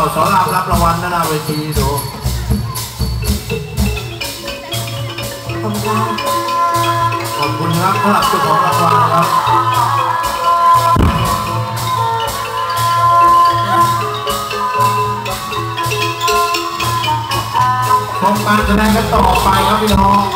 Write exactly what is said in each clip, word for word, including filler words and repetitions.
สอนรามรับรางวัลหน้าเวทีดูขอบคุณขอบคุณครับสำหรับเจ้าของรางวัลครับชมการแสดงกันต่อไปครับพี่น้อง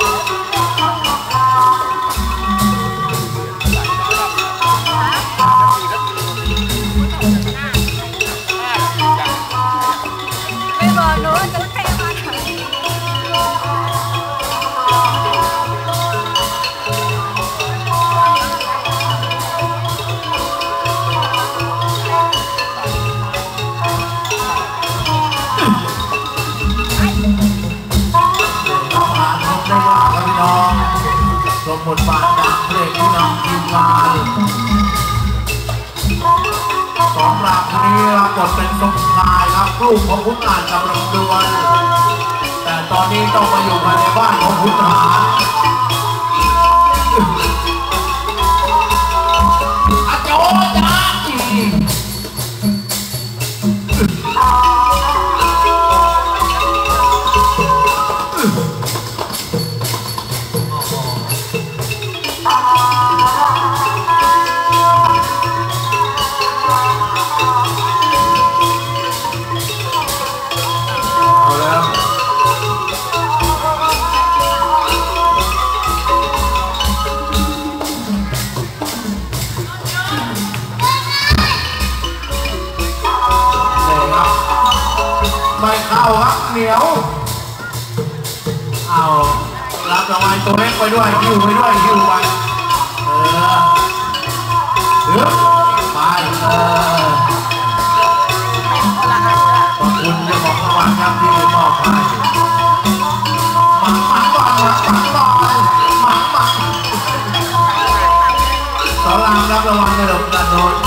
บทบาทจากเพลงที่นำทีมงานสองรามคนนี้รับบทเป็นสมชายครับลูกของขุนอ่านกับลำดวนแต่ตอนนี้ต้องมาอยู่ภายในบ้านของขุนทหารอาโจจ้าไม่เข้าครับเหนียวเอารับรางวัลตัวเล็กไปด้วยหิ้วไปด้วยหิ้วไปเออเดือดไปเออขอบคุณเจ้าของรางวัลครับที่มอบให้หมักหมักก่อนหมักหมักก่อนหมักหมักสอนรามรับรางวัลในดอกกระโดด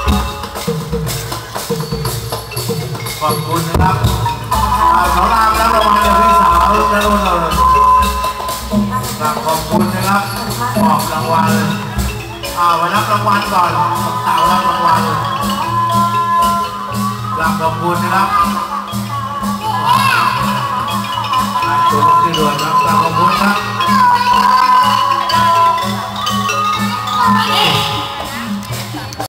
ขอบคุณนะครับสอนรามรับรางวัลจากพี่สาวนะรุ่นเลยขอบคุณนะครับมอบรางวัลเอาไปรับรางวัลก่อนสาวรับรางวัลรับขอบคุณนะครับตัวลูกที่รวยครับ